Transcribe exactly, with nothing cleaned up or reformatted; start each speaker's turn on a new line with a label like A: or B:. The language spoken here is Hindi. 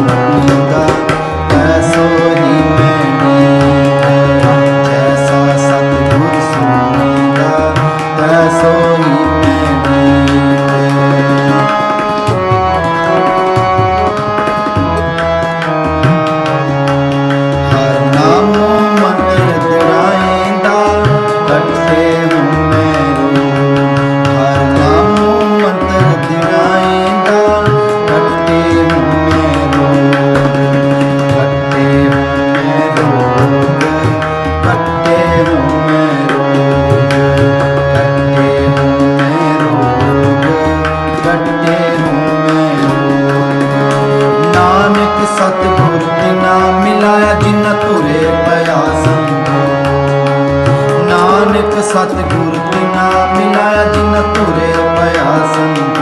A: सूंदा तैसो ही मैं नीक। जैसा सतगुर सूंदा तैसो ही मैं नीक। हर नामो मंत्र दिराएंदा कट्ठे हूँ मैं रोग। हर नामो मंत्र दिराएंदा कट्ठे हूँ मैं रोग। कट्ठे हूँ मैं रोग, कट्ठे हूँ मैं रोग, कट्ठे हूँ मैं रोग, कट्ठे हूँ मैं रोग। नानक सतगुर बिना मिलाया जिन तुरे पया संतोख। नानक सतगुर बिना मिलाया जिन तुरे पया संतोख।